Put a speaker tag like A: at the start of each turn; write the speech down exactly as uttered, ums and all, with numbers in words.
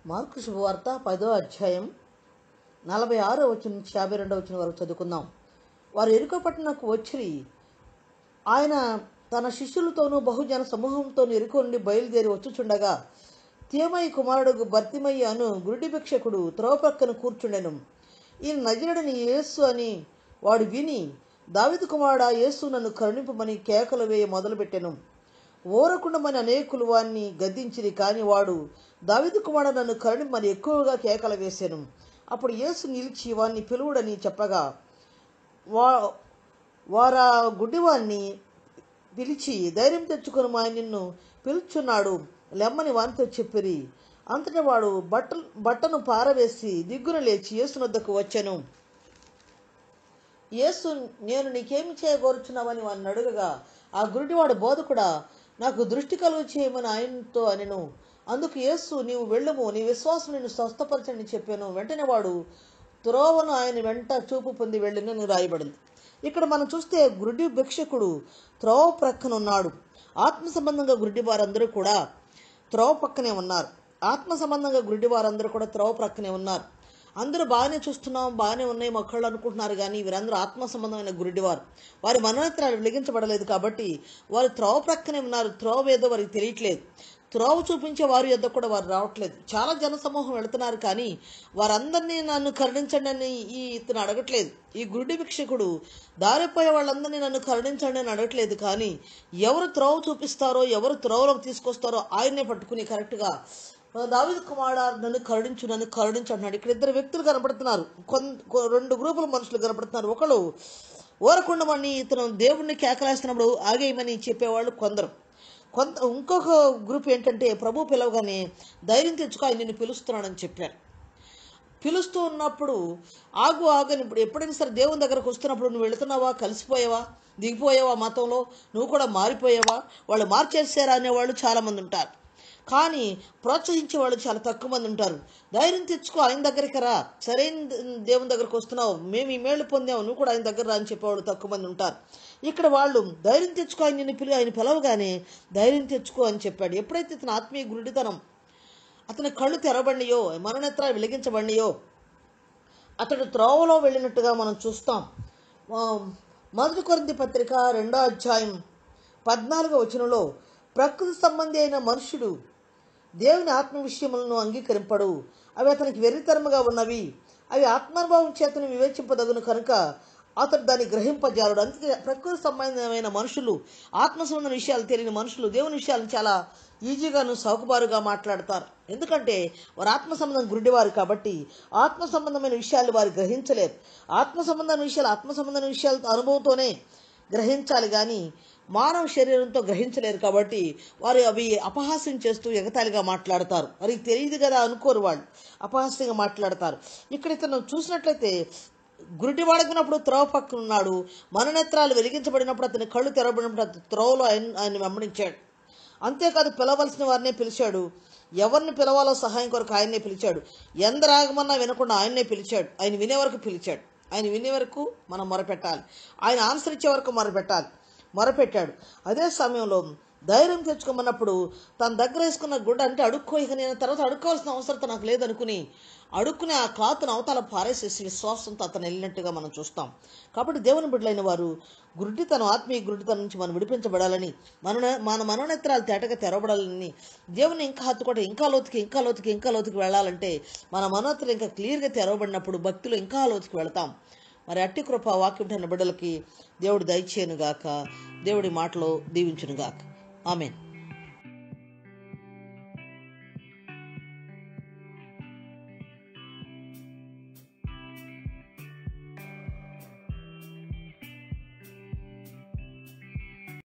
A: Mark శుభవార్త పదో అధ్యాయం నలభై ఆరో వచ్చిన నుంచి యాభై రెండో వచ్చిన వరకు చదువుకుందాం. వారు ఎరుకో పట్టణకు వచ్చి ఆయన తన శిష్యులతోనూ బహుజన సమూహంతోనూ ఎరుకో నుండి బయలుదేరి వచ్చుచుండగా తీమయి కుమారుడు బర్తిమయి అను గురుడి భిక్షకుడు త్రోవ ప్రక్కన కూర్చుండెను. ఈయన నజరుడని యేసు అని వాడు విని, దావీదు కుమారుడా, యేసు నన్ను కరుణింపమని కేకలు వేయ మొదలుపెట్టెను. ఓరకుండమని అనేకులు వారిని గద్దించిరి, కాని వాడు దావీదు కుమారుడు నన్ను కరుణింపమని ఎక్కువగా కేకలు వేశాను. అప్పుడు యేసు నిలిచి వారిని పిలువుడని చెప్పగా వా వారా గుడ్డివాణ్ణి పిలిచి, ధైర్యం తెచ్చుకొని మా నిన్ను పిలుచున్నాడు లెమ్మని వానితో చెప్పిరి. అంతటా వాడు బట్ట బట్టను పారవేసి దిగ్గున లేచి యేసు వద్దకు వచ్చెను. యేసు, నేను నీకేమి చేయగోరుచున్నావని వాడిని అడుగగా, ఆ గురుడివాడు, బోధకుడా, నాకు దృష్టి కలుగు చేయమని ఆయనతో అనెను. అందుకు యేసు, నీవు వెళ్ళుము, నీ విశ్వాసం నిన్ను స్వస్థపరచని చెప్పాను. వెంటనే వాడు త్రోవను ఆయన వెంట చూపు పొంది వెళ్ళినని రాయబడింది. ఇక్కడ మనం చూస్తే గురుడి భిక్షకుడు త్రోవ ప్రక్కన ఉన్నాడు. ఆత్మ సంబంధంగా గురుడి వారందరూ కూడా త్రోవ పక్కనే ఉన్నారు. ఆత్మ సంబంధంగా గురుడి వారందరూ కూడా త్రోవ ప్రక్కనే ఉన్నారు. అందరూ బాగానే చూస్తున్నాం, బాగానే ఉన్నాయి మొక్కళ్ళు అనుకుంటున్నారు, కానీ వీరందరూ ఆత్మ సంబంధమైన గురుడివారు. వారి మనోనేత్రాలు వెలిగించబడలేదు కాబట్టి వారు త్రోవ ప్రక్కనే ఉన్నారు. త్రోవ ఏదో వారికి తెలియట్లేదు. త్రోవ చూపించే వారి యొద్ద కూడా వారు రావట్లేదు. చాలా జన సమూహం వెళుతున్నారు, కానీ వారందరినీ నన్ను కరుణించండి అని ఈ ఇతను అడగట్లేదు. ఈ గురుడి భిక్షకుడు దారిపోయే వాళ్ళందరినీ నన్ను కరుణించండి అని అడగట్లేదు, కానీ ఎవరు త్రోవ చూపిస్తారో, ఎవరు త్రోవలోకి తీసుకొస్తారో ఆయన్నే పట్టుకుని కరెక్ట్గా దావీదు కుమారుడా, నన్ను కరుణించు, నన్ను కరుణించు అంటున్నాడు. ఇక్కడ ఇద్దరు వ్యక్తులు కనపడుతున్నారు. కొ రెండు గ్రూపుల మనుషులు కనపడుతున్నారు. ఒకళ్ళు ఓరకుండమని ఇతను దేవుణ్ణి కేకలేస్తున్నప్పుడు ఆగేయమని చెప్పేవాళ్ళు కొందరు. కొంత ఇంకొక గ్రూప్ ఏంటంటే, ప్రభు పిలవగానే ధైర్యం తెచ్చుకో, ఆయన నిన్ను పిలుస్తున్నాడని చెప్పారు. పిలుస్తూ ఉన్నప్పుడు ఆగు ఆగని, ఇప్పుడు ఎప్పుడైనా సరే దేవుని దగ్గరకు వస్తున్నప్పుడు నువ్వు వెళుతున్నావా, కలిసిపోయావా, దిగిపోయావా, మతంలో నువ్వు కూడా మారిపోయావా, వాళ్ళు మార్చేసారా అనేవాళ్ళు చాలామంది ఉంటారు. కానీ ప్రోత్సహించే వాళ్ళు చాలా తక్కువ మంది ఉంటారు. ధైర్యం తెచ్చుకో, ఆయన దగ్గరికి రా, సరైన దేవుని దగ్గరకు వస్తున్నావు, మేము ఈ మేళ్ళు పొందాము, నువ్వు కూడా ఆయన దగ్గర రా అని చెప్పేవాళ్ళు తక్కువ మంది ఉంటారు. ఇక్కడ వాళ్ళు ధైర్యం తెచ్చుకో, ఆయన నిన్ను పిలి ఆయన పిలవగానే ధైర్యం తెచ్చుకో అని చెప్పాడు. ఎప్పుడైతే ఇతను ఆత్మీయ గురుడితనం, అతని కళ్ళు తెరబడియో, మనోనేత్రాలు వెలిగించబడియో, అతడు త్రోవలో వెళ్ళినట్టుగా మనం చూస్తాం. మొదటి కొరింథీ పత్రిక రెండో అధ్యాయం పద్నాలుగో వచనంలో, ప్రకృతి సంబంధి అయిన మనుషుడు దేవుని ఆత్మ విషయములను అంగీకరింపడు, అవి అతనికి వెర్రితరముగా ఉన్నవి, అవి ఆత్మానుభవం చేతను వివేచింపదగును కనుక అతడు దాన్ని గ్రహింపజాలడు. అందుకే ప్రకృతి సంబంధమైన మనుషులు, ఆత్మ సంబంధమైన విషయాలు తెలియని మనుషులు దేవుని విషయాలను చాలా ఈజీగాను సౌకబారుగా మాట్లాడతారు. ఎందుకంటే వారు ఆత్మ సంబంధం గురుడివారు కాబట్టి ఆత్మ సంబంధమైన విషయాలు వారు గ్రహించలేరు. ఆత్మ సంబంధమైన విషయాలు ఆత్మ సంబంధమైన విషయాలు అనుభవంతోనే గ్రహించాలి, కానీ మానవ శరీరంతో గ్రహించలేరు. కాబట్టి వారు అవి అపహాస్యం చేస్తూ ఎగతాళిగా మాట్లాడతారు. వారికి తెలియదు కదా అనుకోరు, వాళ్ళు అపహాస్యంగా మాట్లాడతారు. ఇక్కడ ఇతను చూసినట్లయితే గురుడి వాడుకున్నప్పుడు త్రోవ పక్కన ఉన్నాడు. మనోనేత్రాలు వెలిగించబడినప్పుడు అతని కళ్ళు తెరవబడినప్పుడు అతని త్రోవలో ఆయన ఆయన వెంబడించాడు. అంతేకాదు, పిలవలసిన వారినే పిలిచాడు. ఎవరిని పిలవాలో సహాయం కొరకు ఆయన్నే పిలిచాడు. ఎందరు ఆగమన్నా వినకుండా ఆయన్నే పిలిచాడు. ఆయన వినే వరకు పిలిచాడు. ఆయన వినే వరకు మనం మొరపెట్టాలి. ఆయన ఆన్సర్ ఇచ్చే వరకు మొరపెట్టాలి. మొరపెట్టాడు. అదే సమయంలో ధైర్యం తెచ్చుకోమన్నప్పుడు తన దగ్గర వేసుకున్న గుడ్డ అంటే అడుక్కో, ఇక నేను తర్వాత అడుక్కోవాల్సిన అవసరం నాకు లేదనుకుని అడుక్కుని ఆ క్లాత్ను అవతల పారేసేసి విశ్వాసంతో అతను వెళ్ళినట్టుగా మనం చూస్తాం. కాబట్టి దేవుని బిడ్డలైన వారు గురుడితనం, ఆత్మీయ గురుడితనం నుంచి మనం విడిపించబడాలని, మన మన మనోనేత్రాలు తేటగా తెరవబడాలని, దేవుని ఇంకా హత్తుకోవడం, ఇంకా లోతుకి ఇంకా లోతుకి ఇంకా లోతుకి వెళ్ళాలంటే మన మనోనేత్రాలు ఇంకా క్లియర్గా తెరవబడినప్పుడు భక్తిలో ఇంకా లోతుకి వెళతాం. మరి అట్టి కృప వాక్యం బిడ్డలకి దేవుడు దయచేయనుగాక. దేవుడి మాటలో దీవించునుగాక. ఆమేన్.